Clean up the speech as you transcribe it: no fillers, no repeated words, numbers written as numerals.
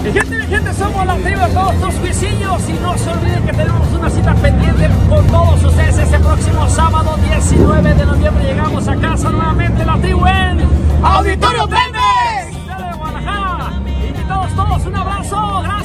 Mi gente, somos la tribu de todos tus cuisillos y no se olviden que tenemos una cita pendiente con todos ustedes este próximo sábado 19 de noviembre. Llegamos a casa nuevamente, la tribu en Auditorio Pemex de Guadalajara. Invitados todos, un abrazo, gracias.